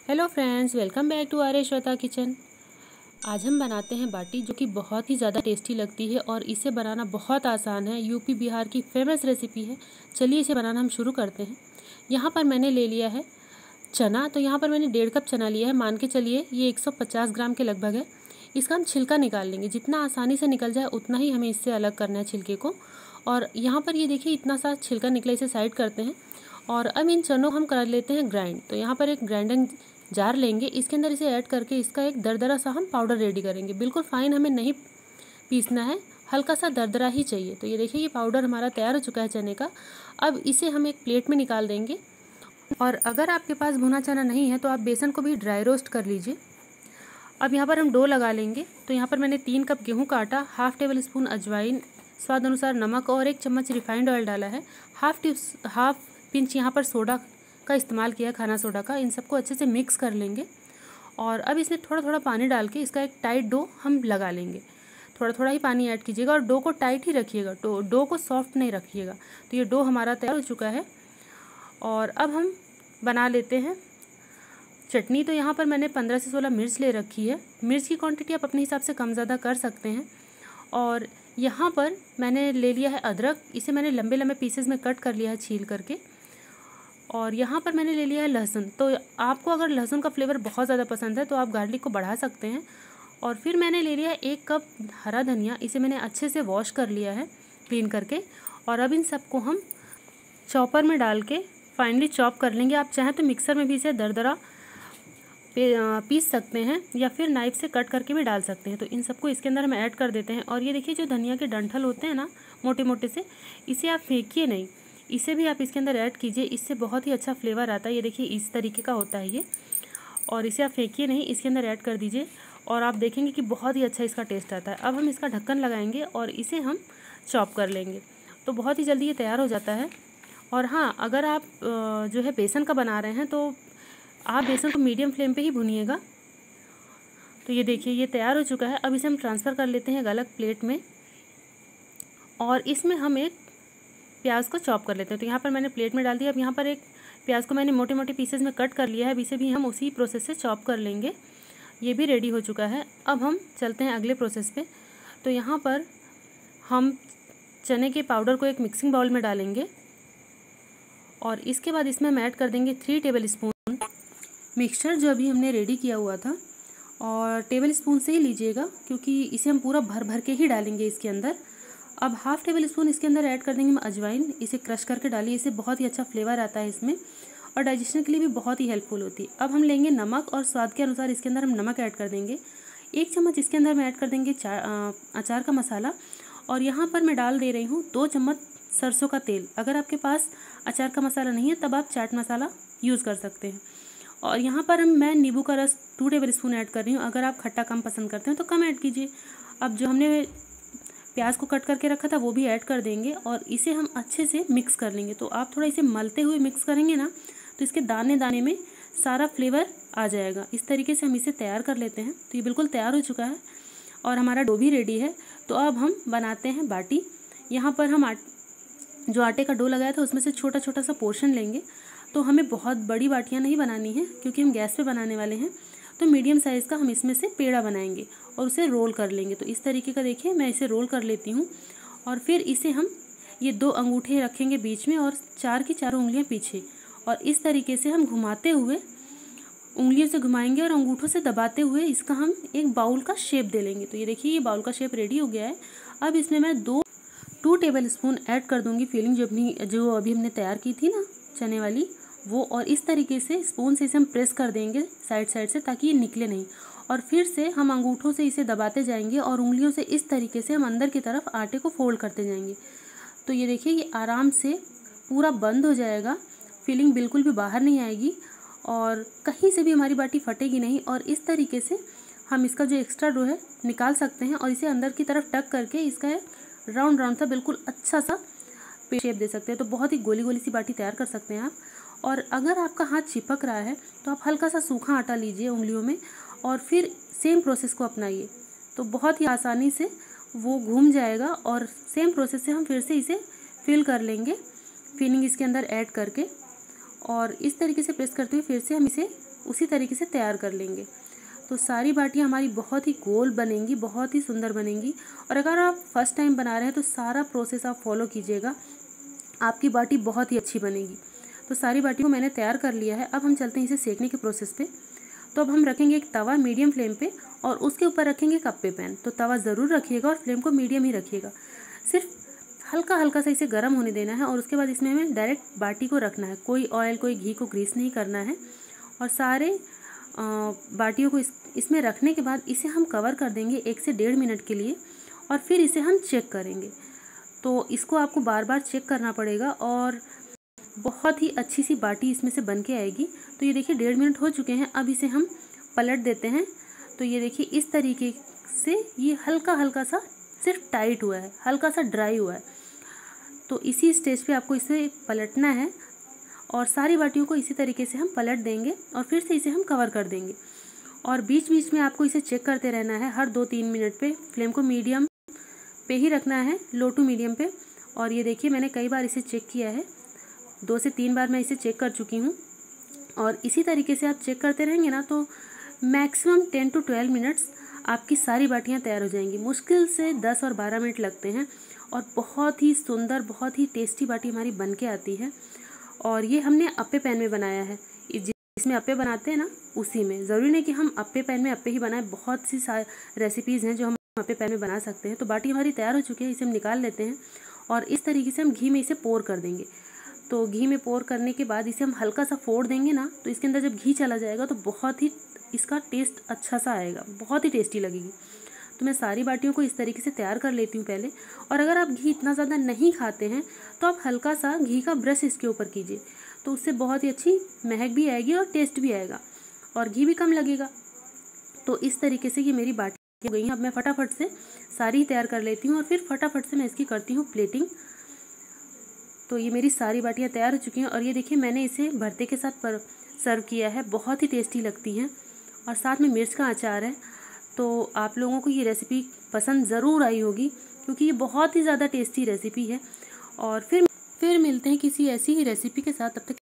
Hello friends, welcome back to our Shweta kitchen. आज हम बनाते हैं बाटी, जो कि बहुत ही ज़्यादा टेस्टी लगती है और इसे बनाना बहुत आसान है। यूपी बिहार की फेमस रेसिपी है। चलिए इसे बनाना हम शुरू करते हैं। यहाँ पर मैंने ले लिया है चना। तो यहाँ पर मैंने 1.5 कप चना लिया है। मान के चलिए ये 150 ग्राम के लगभग है। इसका हम छिलका निकाल लेंगे। जितना आसानी से निकल जाए उतना ही हमें इससे अलग करना है छिलके को। और यहाँ पर ये देखिए इतना सा छिलका निकला, इसे साइड करते हैं। और अब इन चनों हम कर लेते हैं ग्राइंड। तो यहाँ पर एक ग्राइंडिंग जार लेंगे, इसके अंदर इसे ऐड करके इसका एक दरदरा सा हम पाउडर रेडी करेंगे। बिल्कुल फाइन हमें नहीं पीसना है, हल्का सा दरदरा ही चाहिए। तो ये देखिए ये पाउडर हमारा तैयार हो चुका है चने का। अब इसे हम एक प्लेट में निकाल देंगे। और अगर आपके पास भुना चना नहीं है तो आप बेसन को भी ड्राई रोस्ट कर लीजिए। अब यहाँ पर हम डो लगा लेंगे। तो यहाँ पर मैंने 3 कप गेहूँ का आटा, हाफ टेबल स्पून अजवाइन, स्वाद अनुसार नमक और 1 चम्मच रिफाइंड ऑयल डाला है। हाफ पिंच यहाँ पर सोडा का इस्तेमाल किया है, खाना सोडा का। इन सबको अच्छे से मिक्स कर लेंगे। और अब इसमें थोड़ा थोड़ा पानी डाल के इसका एक टाइट डो हम लगा लेंगे। थोड़ा थोड़ा ही पानी ऐड कीजिएगा और डो को टाइट ही रखिएगा, डो को सॉफ्ट नहीं रखिएगा। तो ये डो हमारा तैयार हो चुका है। और अब हम बना लेते हैं चटनी। तो यहाँ पर मैंने 15 से 16 मिर्च ले रखी है। मिर्च की क्वांटिटी आप अपने हिसाब से कम ज़्यादा कर सकते हैं। और यहाँ पर मैंने ले लिया है अदरक। इसे मैंने लंबे लंबे पीसेस में कट कर लिया है छील करके। और यहाँ पर मैंने ले लिया है लहसुन। तो आपको अगर लहसुन का फ्लेवर बहुत ज़्यादा पसंद है तो आप गार्लिक को बढ़ा सकते हैं। और फिर मैंने ले लिया है 1 कप हरा धनिया। इसे मैंने अच्छे से वॉश कर लिया है क्लीन करके। और अब इन सबको हम चॉपर में डाल के फाइनली चॉप कर लेंगे। आप चाहें तो मिक्सर में भी इसे दरदरा पीस सकते हैं या फिर नाइफ से कट करके भी डाल सकते हैं। तो इन सबको इसके अंदर हम ऐड कर देते हैं। और ये देखिए जो धनिया के डंठल होते हैं ना, मोटे मोटे से, इसे आप फेंकिए नहीं, इसे भी आप इसके अंदर ऐड कीजिए। इससे बहुत ही अच्छा फ्लेवर आता है। ये देखिए इस तरीके का होता है ये। और इसे आप फेंकिए नहीं, इसके अंदर ऐड कर दीजिए और आप देखेंगे कि बहुत ही अच्छा इसका टेस्ट आता है। अब हम इसका ढक्कन लगाएंगे और इसे हम चॉप कर लेंगे। तो बहुत ही जल्दी ये तैयार हो जाता है। और हाँ, अगर आप जो है बेसन का बना रहे हैं तो आप बेसन को मीडियम फ्लेम पे ही भुनिएगा। तो ये देखिए ये तैयार हो चुका है। अब इसे हम ट्रांसफ़र कर लेते हैं एक अलग प्लेट में। और इसमें हम एक प्याज को चॉप कर लेते हैं। तो यहाँ पर मैंने प्लेट में डाल दिया। अब यहाँ पर एक प्याज को मैंने मोटे मोटे पीसेस में कट कर लिया है। अब इसे भी हम उसी प्रोसेस से चॉप कर लेंगे। ये भी रेडी हो चुका है। अब हम चलते हैं अगले प्रोसेस पे। तो यहाँ पर हम चने के पाउडर को एक मिक्सिंग बाउल में डालेंगे और इसके बाद इसमें हम ऐड कर देंगे 3 टेबल स्पून मिक्सचर जो अभी हमने रेडी किया हुआ था। और टेबल स्पून से ही लीजिएगा क्योंकि इसे हम पूरा भर भर के ही डालेंगे इसके अंदर। अब हाफ टेबल स्पून इसके अंदर ऐड कर देंगे हम अजवाइन। इसे क्रश करके डालिए, इससे बहुत ही अच्छा फ्लेवर आता है इसमें और डाइजेशन के लिए भी बहुत ही हेल्पफुल होती है। अब हम लेंगे नमक और स्वाद के अनुसार इसके अंदर हम नमक ऐड कर देंगे। 1 चम्मच इसके अंदर मैं ऐड कर देंगे अचार का मसाला। और यहाँ पर मैं डाल दे रही हूँ 2 चम्मच सरसों का तेल। अगर आपके पास अचार का मसाला नहीं है तब आप चाट मसाला यूज़ कर सकते हैं। और यहाँ पर मैं नींबू का रस 2 टेबल स्पून ऐड कर रही हूँ। अगर आप खट्टा कम पसंद करते हैं तो कम ऐड कीजिए। अब जो हमने प्याज को कट करके रखा था वो भी ऐड कर देंगे और इसे हम अच्छे से मिक्स कर लेंगे। तो आप थोड़ा इसे मलते हुए मिक्स करेंगे ना तो इसके दाने दाने में सारा फ्लेवर आ जाएगा। इस तरीके से हम इसे तैयार कर लेते हैं। तो ये बिल्कुल तैयार हो चुका है और हमारा डो भी रेडी है। तो अब हम बनाते हैं बाटी। यहाँ पर हम जो आटे का डो लगाया था उसमें से छोटा छोटा सा पोर्शन लेंगे। तो हमें बहुत बड़ी बाटियाँ नहीं बनानी है क्योंकि हम गैस पे बनाने वाले हैं। तो मीडियम साइज़ का हम इसमें से पेड़ा बनाएंगे और उसे रोल कर लेंगे। तो इस तरीके का देखिए मैं इसे रोल कर लेती हूँ। और फिर इसे हम ये 2 अंगूठे रखेंगे बीच में और 4 की 4 उंगलियाँ पीछे। और इस तरीके से हम घुमाते हुए उंगलियों से घुमाएंगे और अंगूठों से दबाते हुए इसका हम एक बाउल का शेप दे लेंगे। तो ये देखिए ये बाउल का शेप रेडी हो गया है। अब इसमें मैं 2 टेबल स्पून ऐड कर दूँगी फिलिंग जो अभी हमने तैयार की थी ना चने वाली वो। और इस तरीके से स्पून से इसे हम प्रेस कर देंगे साइड साइड से ताकि ये निकले नहीं। और फिर से हम अंगूठों से इसे दबाते जाएंगे और उंगलियों से इस तरीके से हम अंदर की तरफ आटे को फोल्ड करते जाएंगे। तो ये देखिए ये आराम से पूरा बंद हो जाएगा, फिलिंग बिल्कुल भी बाहर नहीं आएगी और कहीं से भी हमारी बाटी फटेगी नहीं। और इस तरीके से हम इसका जो एक्स्ट्रा डो है निकाल सकते हैं और इसे अंदर की तरफ टक करके इसका राउंड राउंड सा बिल्कुल अच्छा सा शेप दे सकते हैं। तो बहुत ही गोली गोली सी बाटी तैयार कर सकते हैं आप। और अगर आपका हाथ चिपक रहा है तो आप हल्का सा सूखा आटा लीजिए उंगलियों में और फिर सेम प्रोसेस को अपनाइए। तो बहुत ही आसानी से वो घूम जाएगा और सेम प्रोसेस से हम फिर से इसे फिल कर लेंगे, फिलिंग इसके अंदर ऐड करके। और इस तरीके से प्रेस करते हुए फिर से हम इसे उसी तरीके से तैयार कर लेंगे। तो सारी बाटियाँ हमारी बहुत ही गोल बनेंगी, बहुत ही सुंदर बनेंगी। और अगर आप फर्स्ट टाइम बना रहे हैं तो सारा प्रोसेस आप फॉलो कीजिएगा, आपकी बाटी बहुत ही अच्छी बनेगी। तो सारी बाटी को मैंने तैयार कर लिया है। अब हम चलते हैं इसे सेकने के प्रोसेस पे। तो अब हम रखेंगे एक तवा मीडियम फ्लेम पे और उसके ऊपर रखेंगे एक अप्पे पैन। तो तवा ज़रूर रखिएगा और फ्लेम को मीडियम ही रखिएगा। सिर्फ हल्का हल्का सा इसे गर्म होने देना है और उसके बाद इसमें हमें डायरेक्ट बाटी को रखना है। कोई ऑयल कोई घी को ग्रीस नहीं करना है। और सारे बाटियों को इसमें रखने के बाद इसे हम कवर कर देंगे 1 से 1.5 मिनट के लिए और फिर इसे हम चेक करेंगे। तो इसको आपको बार बार चेक करना पड़ेगा और बहुत ही अच्छी सी बाटी इसमें से बन के आएगी। तो ये देखिए 1.5 मिनट हो चुके हैं। अब इसे हम पलट देते हैं। तो ये देखिए इस तरीके से ये हल्का हल्का सा सिर्फ टाइट हुआ है, हल्का सा ड्राई हुआ है। तो इसी स्टेज पे आपको इसे पलटना है और सारी बाटियों को इसी तरीके से हम पलट देंगे और फिर से इसे हम कवर कर देंगे। और बीच बीच में आपको इसे चेक करते रहना है हर 2-3 मिनट पे। फ्लेम को मीडियम पे ही रखना है, लो टू मीडियम पे। और ये देखिए मैंने कई बार इसे चेक किया है, 2 से 3 बार मैं इसे चेक कर चुकी हूँ। और इसी तरीके से आप चेक करते रहेंगे ना तो मैक्सिमम 10 to 12 मिनट्स आपकी सारी बाटियाँ तैयार हो जाएंगी। मुश्किल से 10 और 12 मिनट लगते हैं और बहुत ही सुंदर, बहुत ही टेस्टी बाटी हमारी बन के आती है। और ये हमने अप्पे पैन में बनाया है, जिसमें अप्पे बनाते हैं ना उसी में। ज़रूरी नहीं कि हम अप्पे पैन में अप्पे ही बनाएं, बहुत सी रेसिपीज़ हैं जो हम अप्पे पैन में बना सकते हैं। तो बाटी हमारी तैयार हो चुकी है, इसे हम निकाल लेते हैं और इस तरीके से हम घी में इसे पोर कर देंगे। तो घी में पोर करने के बाद इसे हम हल्का सा फोड़ देंगे ना तो इसके अंदर जब घी चला जाएगा तो बहुत ही इसका टेस्ट अच्छा सा आएगा, बहुत ही टेस्टी लगेगी। तो मैं सारी बाटियों को इस तरीके से तैयार कर लेती हूँ पहले। और अगर आप घी इतना ज़्यादा नहीं खाते हैं तो आप हल्का सा घी का ब्रश इसके ऊपर कीजिए, तो उससे बहुत ही अच्छी महक भी आएगी और टेस्ट भी आएगा और घी भी कम लगेगा। तो इस तरीके से ये मेरी बाटी हो गई हैं। अब मैं फटाफट से सारी तैयार कर लेती हूँ और फिर फटाफट से मैं इसकी करती हूँ प्लेटिंग। तो ये मेरी सारी बाटियाँ तैयार हो चुकी हैं और ये देखिए मैंने इसे भरते के साथ सर्व किया है, बहुत ही टेस्टी लगती हैं। और साथ में मिर्च का अचार है। तो आप लोगों को ये रेसिपी पसंद ज़रूर आई होगी क्योंकि ये बहुत ही ज़्यादा टेस्टी रेसिपी है। और फिर मिलते हैं किसी ऐसी ही रेसिपी के साथ। तब तक